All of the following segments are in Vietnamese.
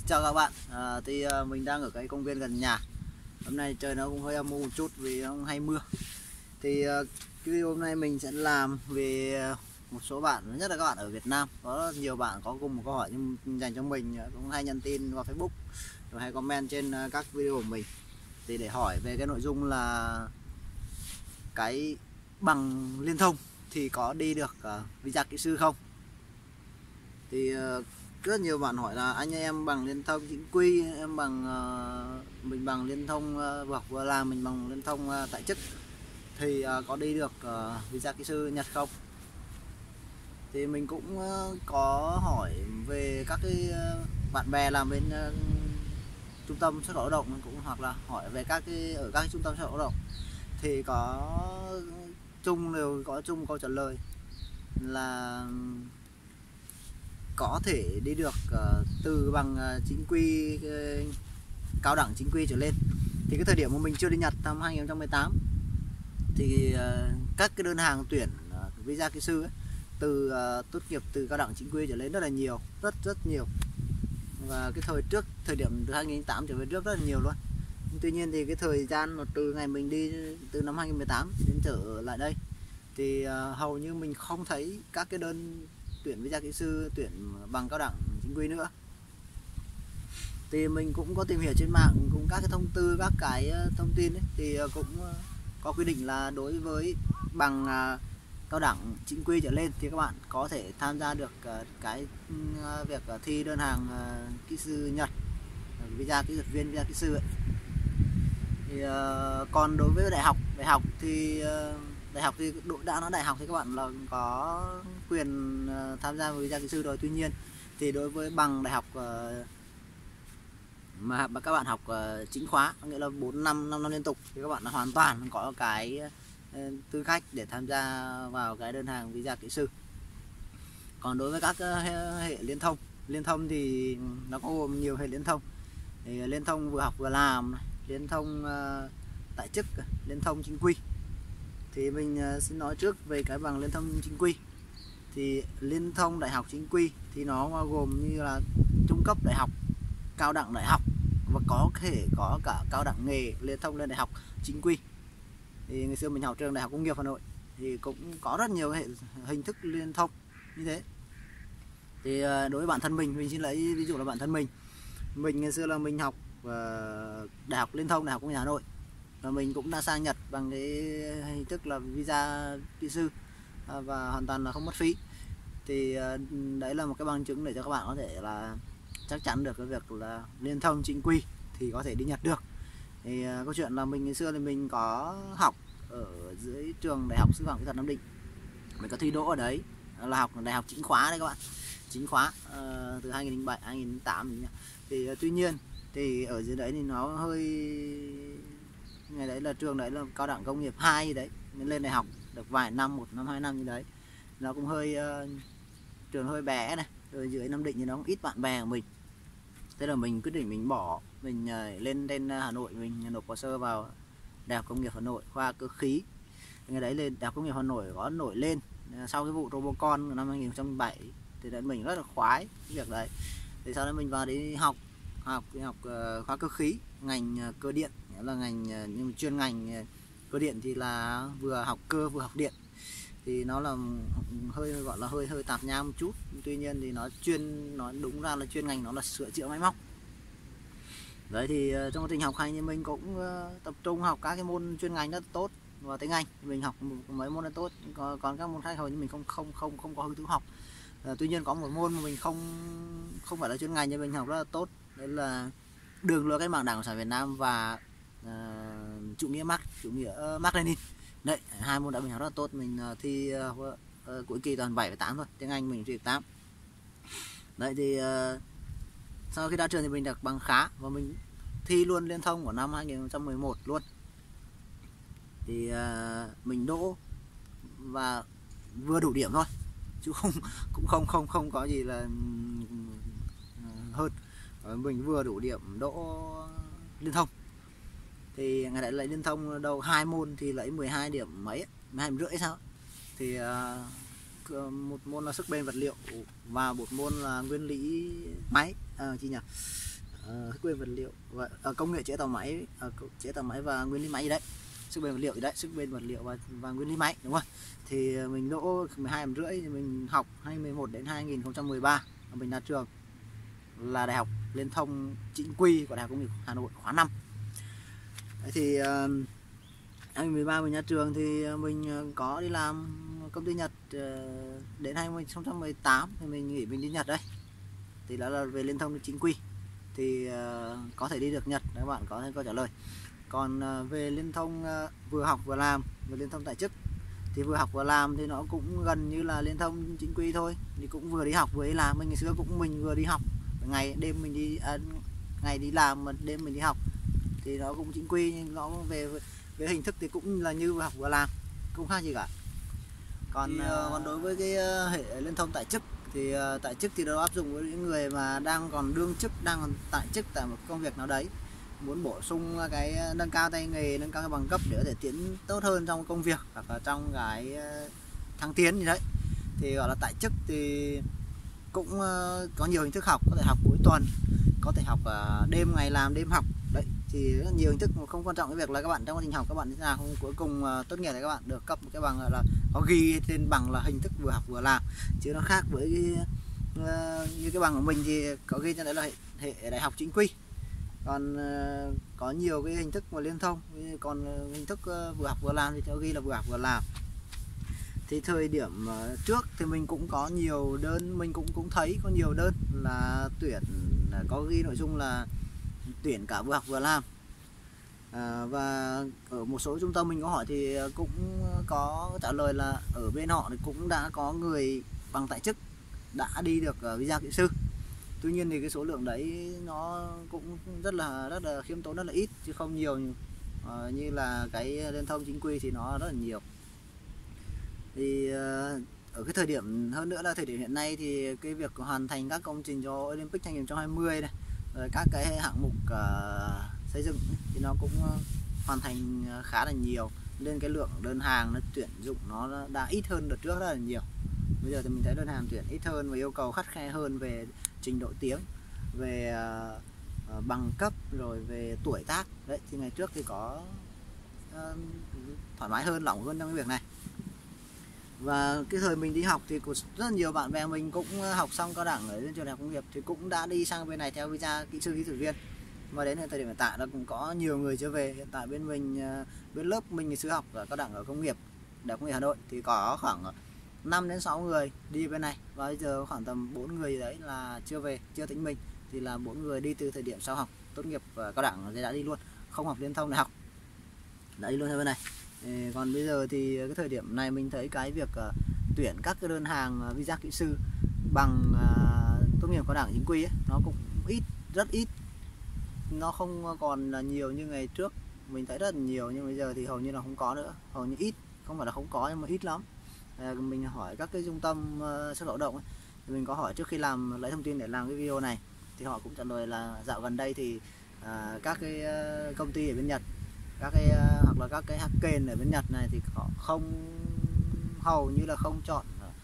Chào các bạn, mình đang ở cái công viên gần nhà. Hôm nay trời nó cũng hơi âm u một chút vì nó hay mưa. Cái video hôm nay mình sẽ làm về một số bạn, nhất là các bạn ở Việt Nam. Có nhiều bạn có cùng một câu hỏi nhưng dành cho mình cũng hay nhắn tin qua Facebook rồi hay comment trên các video của mình. Thì để hỏi về cái nội dung là cái bằng liên thông thì có đi được visa kỹ sư không? Rất nhiều bạn hỏi là anh ơi, em bằng liên thông chính quy, em bằng mình bằng liên thông vừa học vừa làm, mình bằng liên thông tại chức thì có đi được visa kỹ sư Nhật không? Thì mình cũng có hỏi về các cái bạn bè làm bên trung tâm xuất khẩu lao động, cũng hoặc là hỏi về các cái ở các cái trung tâm xuất khẩu lao động thì đều có chung câu trả lời là có thể đi được từ bằng chính quy, cao đẳng chính quy trở lên. Thì cái thời điểm mà mình chưa đi Nhật năm 2018 thì các cái đơn hàng tuyển visa kỹ sư ấy, từ tốt nghiệp từ cao đẳng chính quy trở lên rất là nhiều, rất nhiều. Và cái thời điểm từ 2008 trở về trước rất là nhiều luôn. Tuy nhiên thì cái thời gian mà từ ngày mình đi từ năm 2018 đến trở lại đây thì hầu như mình không thấy các cái đơn tuyển visa kỹ sư tuyển bằng cao đẳng chính quy nữa. Thì mình cũng có tìm hiểu trên mạng cùng các cái các cái thông tin ấy, thì cũng có quy định là đối với bằng cao đẳng chính quy trở lên thì các bạn có thể tham gia được cái việc thi đơn hàng kỹ sư Nhật, visa kỹ thuật viên, visa kỹ sư ấy. Thì còn đối với đại học thì đã nói đại học thì các bạn là có quyền tham gia vào visa kỹ sư rồi. Tuy nhiên thì đối với bằng đại học mà các bạn học chính khóa, nghĩa là 4 năm liên tục, thì các bạn là hoàn toàn có cái tư cách để tham gia vào cái đơn hàng visa kỹ sư. Còn đối với các hệ liên thông thì nó có gồm nhiều hệ liên thông. Thì liên thông vừa học vừa làm, liên thông tại chức, liên thông chính quy. Thì mình xin nói trước về cái bằng liên thông chính quy. Thì liên thông đại học chính quy thì nó bao gồm như là trung cấp đại học, cao đẳng đại học và có thể có cả cao đẳng nghề liên thông lên đại học chính quy. Thì ngày xưa mình học trường Đại học Công nghiệp Hà Nội thì cũng có rất nhiều hình thức liên thông như thế. Thì đối với bản thân mình xin lấy ví dụ là bản thân mình ngày xưa là mình học đại học liên thông Đại học Công nghiệp Hà Nội, và mình cũng đã sang Nhật bằng cái hình thức là visa kỹ sư và hoàn toàn là không mất phí. Thì đấy là một cái bằng chứng để cho các bạn có thể là chắc chắn được cái việc là liên thông chính quy thì có thể đi Nhật được. Thì câu chuyện là mình ngày xưa thì mình có học ở dưới trường Đại học Sư phạm Kỹ thuật Nam Định, mình có thi đỗ ở đấy, là học đại học chính khóa đấy các bạn, chính khóa từ 2007 2008 thì tuy nhiên thì ở dưới đấy thì nó hơi, ngày đấy là trường đấy là cao đẳng công nghiệp 2 gì đấy, nên lên đại học được vài năm, 1 năm 2 năm như đấy, nó cũng hơi trường hơi bé này, rồi dưới Nam Định thì nó cũng ít bạn bè của mình. Thế là mình quyết định mình bỏ, mình lên Hà Nội, mình nộp hồ sơ vào Đại học Công nghiệp Hà Nội khoa cơ khí. Ngày đấy lên Đại học Công nghiệp Hà Nội có nổi lên sau cái vụ Robocon năm 2007 thì đấy mình rất là khoái cái việc đấy. Thì sau đó mình vào đi học khoa cơ khí, ngành cơ điện, nghĩa là ngành nhưng chuyên ngành cơ điện thì là vừa học cơ vừa học điện. Thì nó là hơi gọi là hơi tạp nham một chút, tuy nhiên thì nó đúng ra là chuyên ngành nó là sửa chữa máy móc. Đấy thì trong quá trình học hành thì mình cũng tập trung học các cái môn chuyên ngành rất tốt, và tiếng Anh mình học mấy môn rất tốt, còn các môn khác hầu như mình không có hứng thú học. Tuy nhiên có một môn mà mình không phải là chuyên ngành nhưng mình học rất là tốt, đấy là đường lối cách mạng Đảng Cộng sản Việt Nam và chủ nghĩa Mác Lênin. Đấy, hai môn đã mình học rất là tốt. Mình thi cuối kỳ toàn 7 và 8 thôi, tiếng Anh mình thi 8. Đấy thì sau khi ra trường thì mình được bằng khá và mình thi luôn liên thông của năm 2011 luôn. Thì mình đỗ và vừa đủ điểm thôi, chứ cũng không có gì là hơn. Mình vừa đủ điểm đỗ liên thông. Thì ngày đấy lấy liên thông đầu 2 môn thì lấy 12 điểm mấy, 12 điểm rưỡi sao. Thì một môn là sức bền vật liệu và một môn là nguyên lý máy, chi nhỉ, sức bền vật liệu và công nghệ chế tạo máy và nguyên lý máy gì đấy, sức bền vật liệu gì đấy, sức bền vật liệu và nguyên lý máy, đúng không? Thì mình đỗ 12 năm rưỡi thì mình học 2011 đến 2013 mình ra trường là Đại học Liên thông Chính quy của Đại học Công nghiệp Hà Nội khóa 5. Đấy thì 2013 mình ra trường thì mình có đi làm công ty Nhật, đến 2018 thì mình nghỉ mình đi Nhật đấy. Thì đó là về Liên thông Chính quy thì có thể đi được Nhật, các bạn có thể câu trả lời. Còn về Liên thông vừa học vừa làm, về Liên thông tại chức thì vừa học vừa làm thì nó cũng gần như là Liên thông Chính quy thôi, thì cũng vừa đi học vừa đi làm. Mình ngày xưa cũng vừa đi học, ngày đêm mình đi ngày đi làm mà đêm mình đi học, thì nó cũng chính quy, nhưng nó về hình thức thì cũng là như vừa học vừa làm, không khác gì cả. Còn còn đối với cái hệ Liên thông tại chức thì tại chức thì nó áp dụng với những người mà đang còn đương chức, đang còn tại chức tại một công việc nào đấy, muốn bổ sung cái nâng cao tay nghề, nâng cao cái bằng cấp để có thể tiến tốt hơn trong công việc hoặc là trong cái thăng tiến gì đấy, thì gọi là tại chức. Thì cũng có nhiều hình thức học, có thể học cuối tuần, có thể học đêm ngày làm đêm học đấy, thì rất nhiều hình thức. Không quan trọng cái việc là các bạn trong quá trình học các bạn thế nào, không cuối cùng tốt nghiệp thì các bạn được cấp một cái bằng là có ghi trên bằng là hình thức vừa học vừa làm, chứ nó khác với như cái bằng của mình thì có ghi trên đấy là hệ đại học chính quy. Còn có nhiều cái hình thức mà liên thông, còn hình thức vừa học vừa làm thì theo ghi là vừa học vừa làm. Thì thời điểm trước thì mình cũng có nhiều đơn, mình cũng thấy có nhiều đơn là tuyển, có ghi nội dung là tuyển cả vừa học vừa làm. Và ở một số trung tâm mình có hỏi thì cũng có trả lời là ở bên họ thì cũng đã có người bằng tại chức đã đi được visa kỹ sư. Tuy nhiên thì cái số lượng đấy nó cũng rất là khiêm tốn, rất là ít, chứ không nhiều như là cái liên thông chính quy thì nó rất là nhiều. Thì ở cái thời điểm, hơn nữa là thời điểm hiện nay thì cái việc hoàn thành các công trình cho Olympic 2020 này, rồi các cái hạng mục xây dựng thì nó cũng hoàn thành khá là nhiều, nên cái lượng đơn hàng nó tuyển dụng nó đã ít hơn đợt trước rất là nhiều. Bây giờ thì mình thấy đơn hàng tuyển ít hơn và yêu cầu khắt khe hơn về trình độ tiếng, về bằng cấp, rồi về tuổi tác đấy. Thì ngày trước thì có thoải mái hơn, lỏng hơn trong cái việc này. Và cái thời mình đi học thì rất nhiều bạn bè mình cũng học xong cao đẳng ở trên trường đại học công nghiệp thì cũng đã đi sang bên này theo visa kỹ sư kỹ thuật viên. Và đến thời điểm hiện tại là cũng có nhiều người chưa về. Hiện tại bên mình, bên lớp mình ngày xưa học ở cao đẳng ở công nghiệp đại học công nghiệp Hà Nội thì có khoảng 5 đến 6 người đi bên này, và bây giờ khoảng tầm 4 người đấy là chưa về, chưa tính mình, thì là 4 người đi từ thời điểm sau học tốt nghiệp cao đẳng thì đã đi luôn, không học liên thông đại học, đã đi luôn theo bên này. Còn bây giờ thì cái thời điểm này mình thấy cái việc tuyển các cái đơn hàng visa kỹ sư bằng tốt nghiệp cao đẳng chính quy ấy, nó cũng ít, rất ít, nó không còn là nhiều như ngày trước. Mình thấy rất là nhiều, nhưng bây giờ thì hầu như là không có nữa, hầu như ít, không phải là không có nhưng mà ít lắm. Mình hỏi các cái trung tâm xuất khẩu lao động ấy, thì mình có hỏi trước khi lấy thông tin để làm cái video này, thì họ cũng trả lời là dạo gần đây thì các cái công ty ở bên Nhật, các cái hoặc là các cái hacken ở bên Nhật này thì họ không, hầu như là không chọn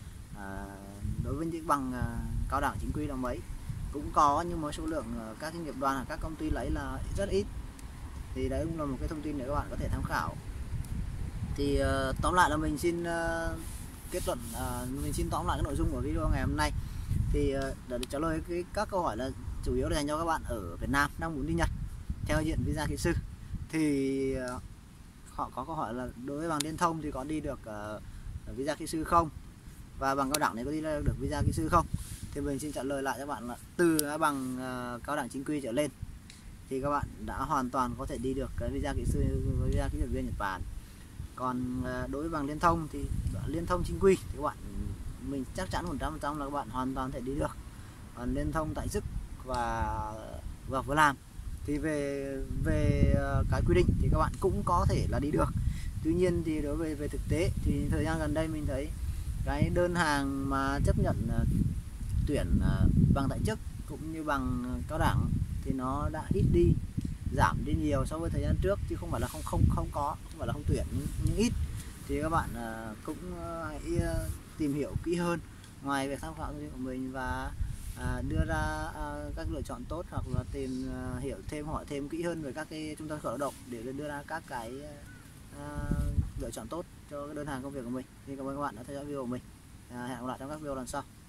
đối với những bằng cao đẳng chính quy là mấy. Cũng có nhưng mà số lượng các doanh nghiệp đoàn hoặc các công ty lấy là rất ít. Thì đấy cũng là một cái thông tin để các bạn có thể tham khảo. Thì tóm lại là mình xin kết luận, mình xin tóm lại cái nội dung của video ngày hôm nay. Thì để trả lời các câu hỏi là chủ yếu là dành cho các bạn ở Việt Nam đang muốn đi Nhật theo diện visa kỹ sư. Thì họ có câu hỏi là đối với bằng liên thông thì có đi được visa kỹ sư không, và bằng cao đẳng này có đi được visa kỹ sư không. Thì mình xin trả lời lại cho các bạn là từ bằng cao đẳng chính quy trở lên thì các bạn đã hoàn toàn có thể đi được cái visa kỹ sư, visa kỹ thuật viên Nhật Bản. Còn đối với bằng liên thông thì liên thông chính quy thì các bạn, mình chắc chắn 100% là các bạn hoàn toàn thể đi được. Còn liên thông tại chức và vừa làm thì về cái quy định thì các bạn cũng có thể là đi được. Tuy nhiên thì đối với về thực tế thì thời gian gần đây mình thấy cái đơn hàng mà chấp nhận tuyển bằng tại chức cũng như bằng cao đẳng thì nó đã ít đi, giảm đi nhiều so với thời gian trước, chứ không phải là không phải là không tuyển, nhưng ít. Thì các bạn cũng hãy tìm hiểu kỹ hơn, ngoài việc tham khảo thông tin của mình và đưa ra các lựa chọn tốt, hoặc là tìm hiểu thêm, hỏi thêm kỹ hơn về các cái trung tâm xuất khẩu lao động để đưa ra các cái lựa chọn tốt cho cái đơn hàng công việc của mình. Thì cảm ơn các bạn đã theo dõi video của mình. Hẹn gặp lại trong các video lần sau.